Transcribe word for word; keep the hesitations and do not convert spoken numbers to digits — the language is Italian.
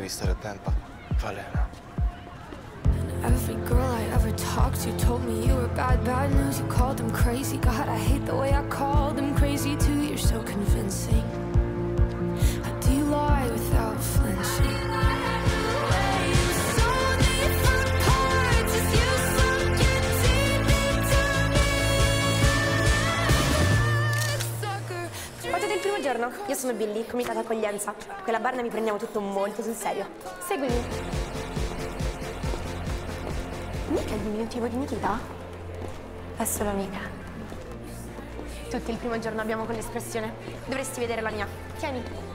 devi stare attenta. Falena. Every girl I ever talked to told me you were bad, bad news. You called them crazy. God, I hate the way I called them crazy too. You're so convincing. How do you lie without flinching? Foto del primo giorno. Io sono Billy, comitato accoglienza. Quella barna mi prendiamo tutto molto sul serio. Seguimi. Mica il diminutivo di Nikita? È solo amica. Tutti il primo giorno abbiamo quell'espressione. Dovresti vedere la mia. Tieni.